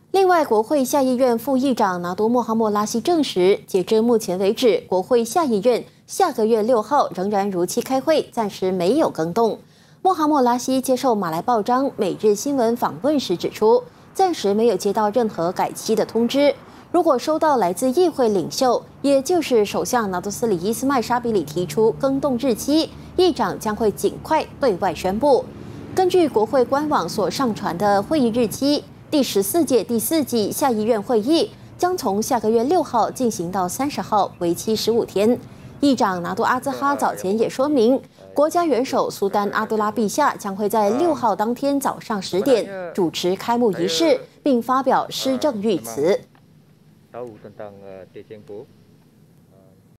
另外，国会下议院副议长拿督莫哈默拉希证实，截至目前为止，国会下议院下个月6号仍然如期开会，暂时没有更动。莫哈默拉希接受马来报章《每日新闻》访问时指出，暂时没有接到任何改期的通知。如果收到来自议会领袖，也就是首相拿督斯里伊斯麦沙比里提出更动日期，议长将会尽快对外宣布。根据国会官网所上传的会议日期，第14届第4季下议院会议将从下个月6号进行到30号，为期15天。议长拿督阿兹哈早前也说明，国家元首苏丹阿杜拉陛下将会在6号当天早上10点主持开幕仪式，并发表施政谕词。 tahu tentang Teh Cheng Po